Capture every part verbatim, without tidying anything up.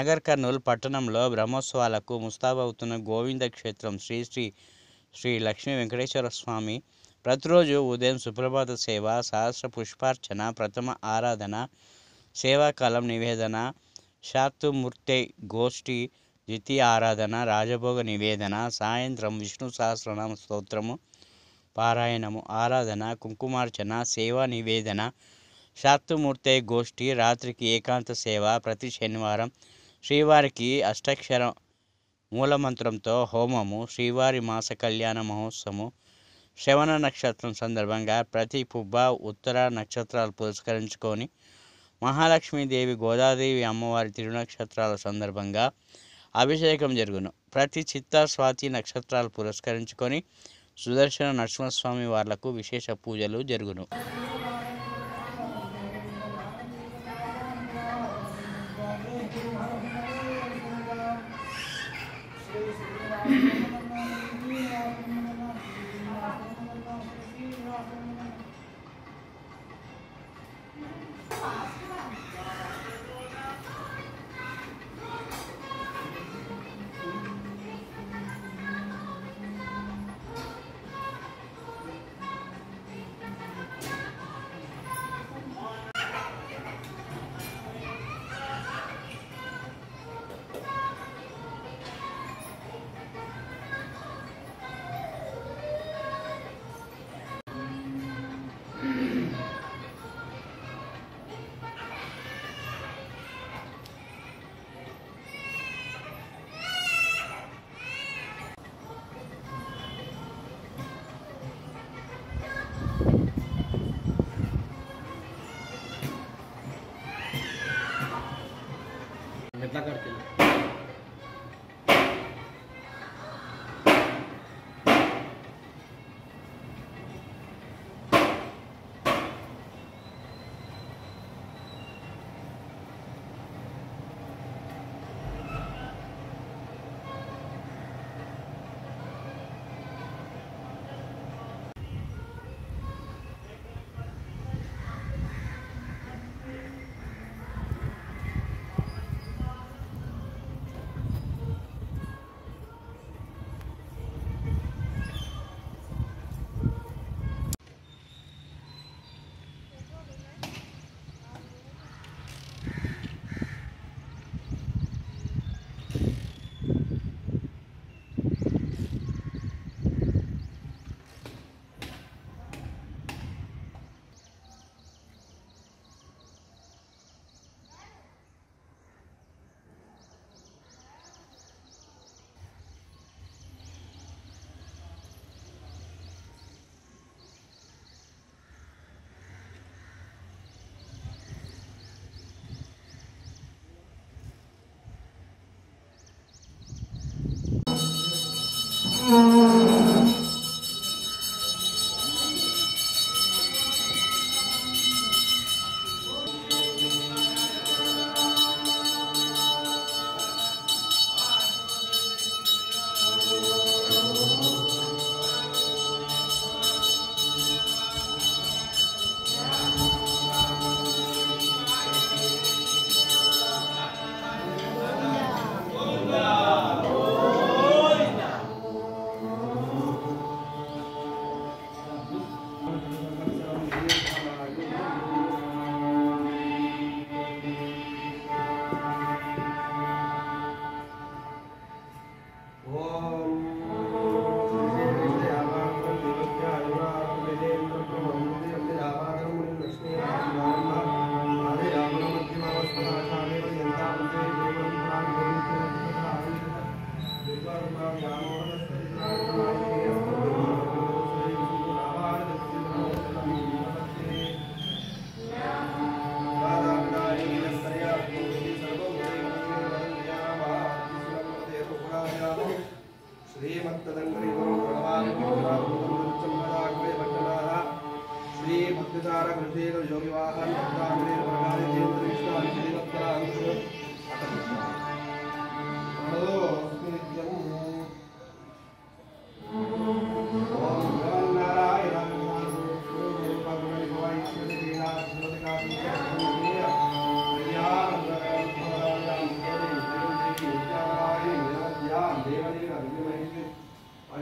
నగర్ కర్నూలు పట్టణంలో బ్రహ్మోత్సవాలకు ముస్తాబవుతున్న గోవింద క్షేత్రం శ్రీ శ్రీ శ్రీ లక్ష్మీ వెంకటేశ్వర స్వామి ప్రతిరోజు ఉదయం సుప్రభాత సేవ, సహస్ర పుష్పార్చన, ప్రథమ ఆరాధన, సేవాకాలం నివేదన, శాక్తుమూర్తి గోష్ఠి, ద్వితీయ ఆరాధన, రాజభోగ నివేదన, సాయంత్రం విష్ణు సహస్రనామ స్తోత్రము పారాయణము, ఆరాధన, కుంకుమార్చన, సేవా నివేదన, శాక్తుమూర్తి గోష్ఠి, రాత్రికి ఏకాంత సేవ. ప్రతి శనివారం శ్రీవారికి అష్టాక్షర మూలమంత్రంతో హోమము, శ్రీవారి మాస కళ్యాణ మహోత్సవము, శ్రవణ నక్షత్రం సందర్భంగా ప్రతి పుబ్బ ఉత్తర నక్షత్రాలు పురస్కరించుకొని మహాలక్ష్మీదేవి, గోదాదేవి అమ్మవారి తిరునక్షత్రాల సందర్భంగా అభిషేకం జరుగును. ప్రతి చిత్త స్వాతి నక్షత్రాలు పురస్కరించుకొని సుదర్శన నరసింహస్వామి వార్లకు విశేష పూజలు జరుగును. ఎట్లా కడతాయి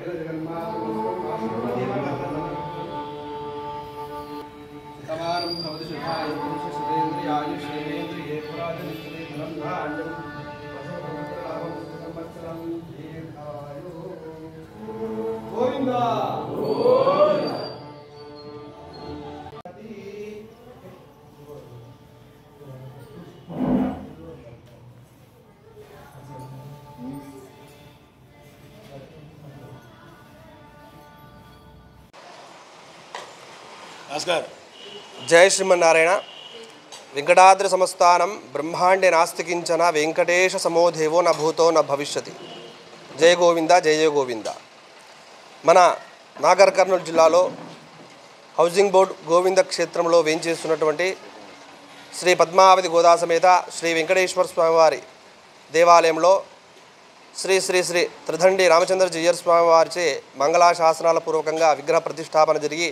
జయ శ్రీమన్నారాయణ. వెంకటాద్రి సంస్థానం బ్రహ్మాండే నాస్తికించన వెంకటేశ సమోదేవో న భూతో న భవిష్యతి. జయ గోవింద జయ జయ గోవింద. మన నాగర్ కర్నూలు జిల్లాలో హౌసింగ్ బోర్డు గోవింద క్షేత్రంలో వేంచేస్తున్నటువంటి శ్రీ పద్మావతి గోదా సమేత శ్రీ వెంకటేశ్వర స్వామివారి దేవాలయంలో శ్రీ శ్రీ శ్రీ త్రిదండి రామచంద్ర జీయర్ స్వామివారిచే మంగళాశాసనాల పూర్వకంగా విగ్రహ ప్రతిష్టాపన జరిగి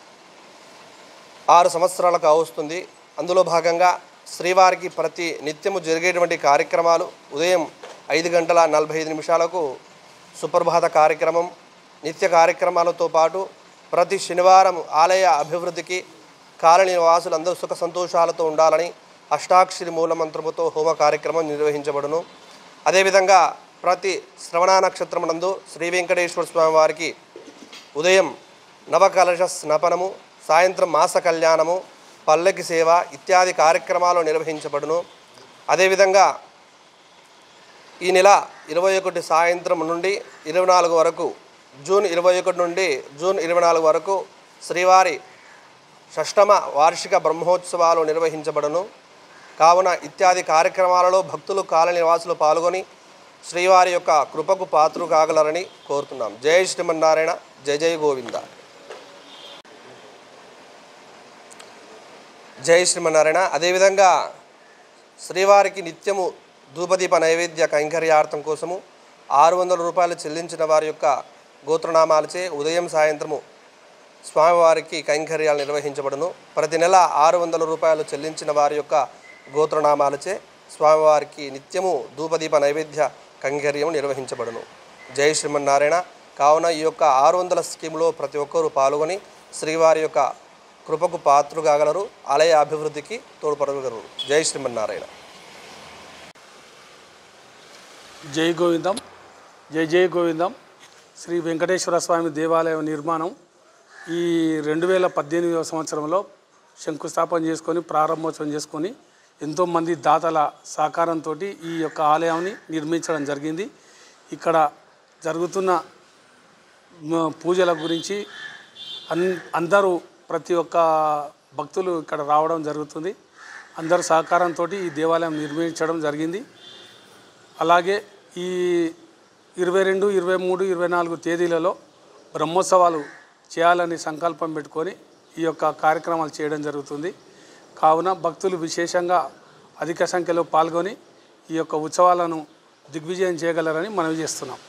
ఆరు సంవత్సరాలకు అవుతుంది. అందులో భాగంగా శ్రీవారికి ప్రతి నిత్యము జరిగేటువంటి కార్యక్రమాలు ఉదయం ఐదు గంటల నలభై ఐదు నిమిషాలకు సుప్రభాత కార్యక్రమం, నిత్య కార్యక్రమాలతో పాటు ప్రతి శనివారం ఆలయ అభివృద్ధికి కాలనీ వాసులు అందరూ సుఖ సంతోషాలతో ఉండాలని అష్టాక్షరి మూలమంత్రముతో హోమ కార్యక్రమం నిర్వహించబడును. అదేవిధంగా ప్రతి శ్రవణ నక్షత్రం నందు శ్రీ వెంకటేశ్వర స్వామి వారికి ఉదయం నవకలశ స్నపనము, సాయంత్రం మాస కళ్యాణము, పల్లకి సేవ ఇత్యాది కార్యక్రమాలు నిర్వహించబడును. అదేవిధంగా ఈ నెల ఇరవై ఒకటి సాయంత్రం నుండి ఇరవై నాలుగు వరకు జూన్ ఇరవై ఒకటి నుండి జూన్ ఇరవై నాలుగు వరకు శ్రీవారి షష్టమ వార్షిక బ్రహ్మోత్సవాలు నిర్వహించబడును. కావున ఇత్యాది కార్యక్రమాలలో భక్తులు కాలనీ నివాసులు పాల్గొని శ్రీవారి యొక్క కృపకు పాత్రు కాగలరని కోరుతున్నాం. జయ శ్రీమన్నారాయణ. జయ జయ గోవింద. జై శ్రీమన్నారాయణ. అదేవిధంగా శ్రీవారికి నిత్యము ధూపదీప నైవేద్య కైంకర్యార్థం కోసము ఆరు వందల రూపాయలు చెల్లించిన వారి యొక్క గోత్రనామాలచే ఉదయం సాయంత్రము స్వామివారికి కైంకర్యాలు నిర్వహించబడును. ప్రతి నెల ఆరు వందల రూపాయలు చెల్లించిన వారి యొక్క గోత్రనామాలచే స్వామివారికి నిత్యము ధూపదీప నైవేద్య కైంకర్యం నిర్వహించబడును. జై శ్రీమన్నారాయణ. కావున ఈ యొక్క ఆరు వందల స్కీమ్లో ప్రతి ఒక్కరూ పాల్గొని శ్రీవారి యొక్క కృపకు పాత్రు కాగలరు, ఆలయ అభివృద్ధికి తోడ్పడగలరు. జై శ్రీమన్నారాయణ. జై గోవిందం. జై జై గోవిందం. శ్రీ వెంకటేశ్వర స్వామి దేవాలయం నిర్మాణం ఈ రెండు వేల పద్దెనిమిదవ సంవత్సరంలో శంకుస్థాపన చేసుకొని ప్రారంభోత్సవం చేసుకొని ఎంతోమంది దాతల సహకారంతో ఈ యొక్క ఆలయాన్ని నిర్మించడం జరిగింది. ఇక్కడ జరుగుతున్న పూజల గురించి అన్ అందరూ ప్రతి ఒక్క భక్తులు ఇక్కడ రావడం జరుగుతుంది. అందరు సహకారంతో ఈ దేవాలయం నిర్మించడం జరిగింది. అలాగే ఈ ఇరవై రెండు ఇరవై మూడు ఇరవై నాలుగు తేదీలలో బ్రహ్మోత్సవాలు చేయాలని సంకల్పం పెట్టుకొని ఈ యొక్క కార్యక్రమాలు చేయడం జరుగుతుంది. కావున భక్తులు విశేషంగా అధిక సంఖ్యలో పాల్గొని ఈ యొక్క ఉత్సవాలను దిగ్విజయం చేయగలరని మనవి చేస్తున్నాం.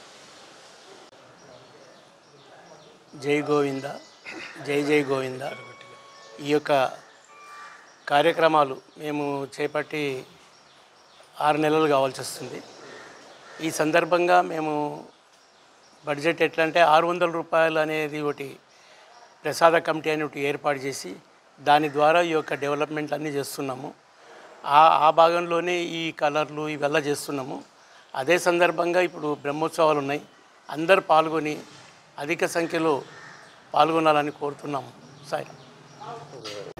జై గోవింద. జై జై గోవింద. ఈ యొక్క కార్యక్రమాలు మేము చేపట్టి ఆరు నెలలు కావాల్సి వస్తుంది. ఈ సందర్భంగా మేము బడ్జెట్ ఎట్లా అంటే ఆరు వందల రూపాయలు అనేది ఒకటి ప్రసాద కమిటీ అని ఒకటి ఏర్పాటు చేసి దాని ద్వారా ఈ యొక్క డెవలప్మెంట్ అన్నీ చేస్తున్నాము. ఆ ఆ భాగంలోనే ఈ కలర్లు ఇవెల్లా చేస్తున్నాము. అదే సందర్భంగా ఇప్పుడు బ్రహ్మోత్సవాలు ఉన్నాయి. అందరూ పాల్గొని అధిక సంఖ్యలో పాల్గొనాలని కోరుతున్నాము. సాయి